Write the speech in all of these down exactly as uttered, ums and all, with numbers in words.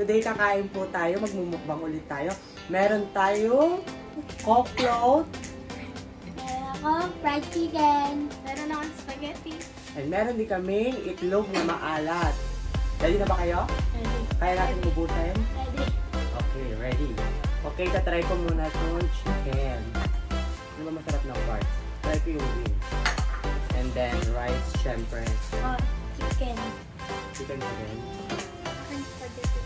Today kakain po tayo, magmumukbang ulit tayo. Meron tayong cocktail. Meron ako fried chicken. Meron akong spaghetti. And meron din kaming itlog na maalat. Ready na ba kayo? Ready. Kaya natin ubusin? Ready. Okay, ready. Okay, tatry ko muna itong chicken. Ano ba masarap na parts? Try ko yung wings. And then rice, syempre. Oh, chicken. Chicken again. And spaghetti.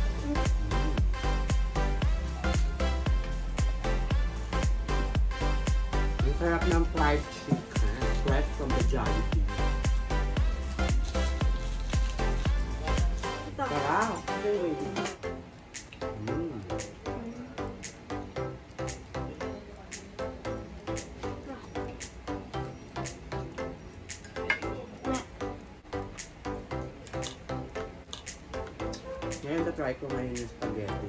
Ang sarap ng fried chicken. Fresh from the Jollibee. Ito. Sarap! Okay, wait. Mm. Ngayon, tatry ko ngayon yung spaghetti.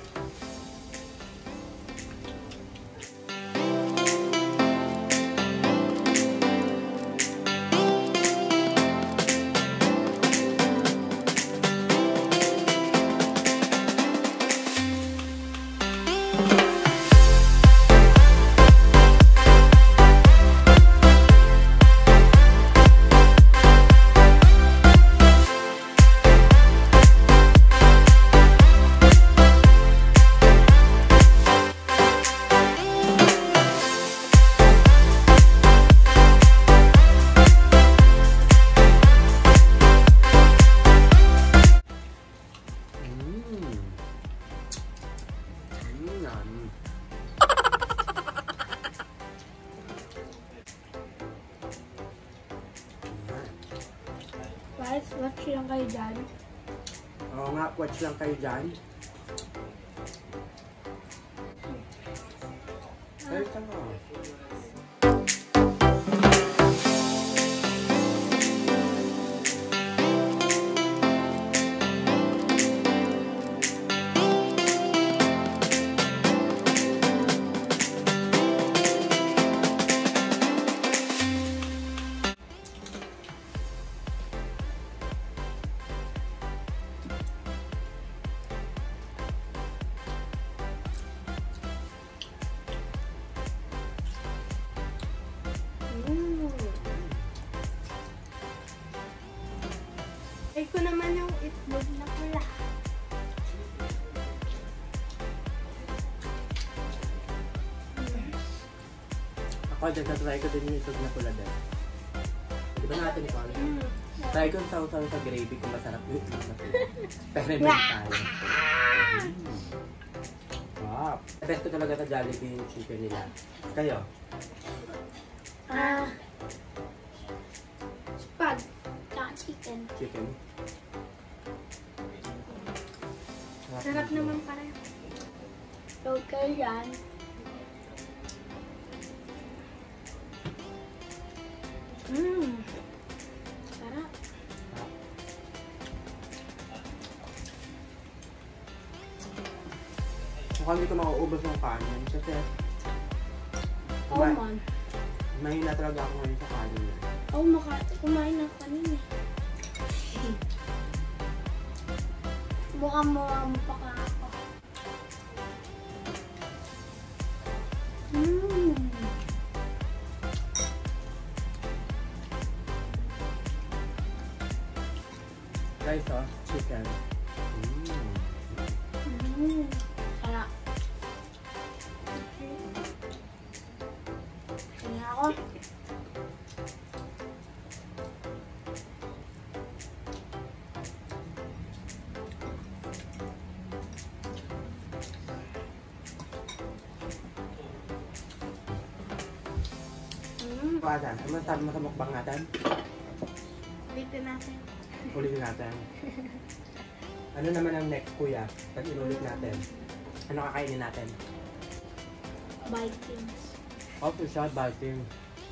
Guys, watch lang kayo dyan. Oo nga, watch lang kayo dyan. Ay, tama. Ay ko naman yung itlog na pula. Ako, dyan tatry ko din yung itlog na pula din. Di ba natin ikaw? Mm. Try ko saw-saw sa gravy kung masarap yung itlog na pula. Experiment tayo. Mm. Wow. Best ko talaga sa Jollibee yung chicken nila. Kayo? Ah, spag. Tsaka chicken. Chicken? Sarap naman pareho. Okay yan. Mmm. Sarap. Mukhang hindi ko mauubos ng kanin kasi Oh kumain, man. mahina talaga ako ngayon sa kanin. Oh, maka kumain na kanina. Buka mo ang paka ako. Mmm. Guys, oh, chicken. Mm. Mmm. Sarap. Tingnan ako. Mmm. Pata, ano masabi mo sa mukbang natin? Ulitin natin. Ulitin natin. Ano naman ang next, kuya? Pag inulit natin. Ano kakainin natin? Vikings. Oh, to shot biting.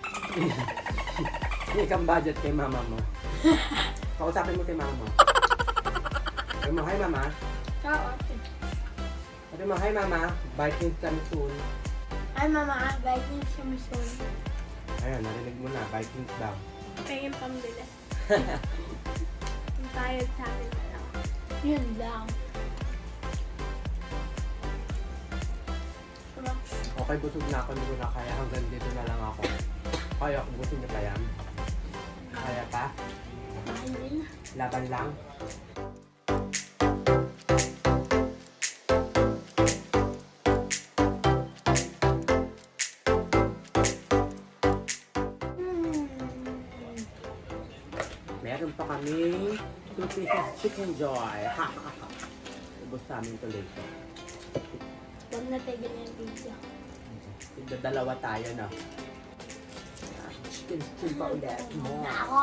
Hindi kang budget kay mama mo. Kausapin mo kay mama mo. Sabi mo, hi mama. Ciao, ate. Sabi mo, hi mama. Vikings kami soon. Ay, mama, Vikings kami soon. Ayun, narinig mo na. Vikings daw. Kaya yung pambili. Yung tayad sa akin na lang. Yun lang. Okay, busog na ako. Hindi ko na kaya. Hanggang dito na lang ako. Kaya kung gusto niyo pa yan. Kaya pa? Mahal din. Laban lang. Meron pa kami two pieces chicken joy. Ubus namin ito later. Huwag natigil yung video. Dalawa tayo na. Chicken chicken pa ulit. More. Ako.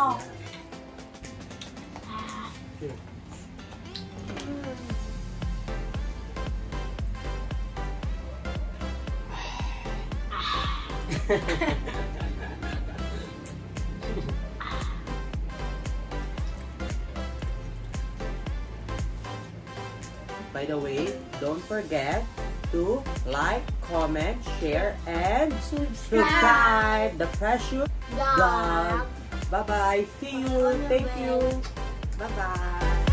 Yan. Mm. By the way, don't forget to like, comment, share, and Subscribe. subscribe. The Precious Dog. Dog. Bye-bye. See you. Thank you. Bye-bye.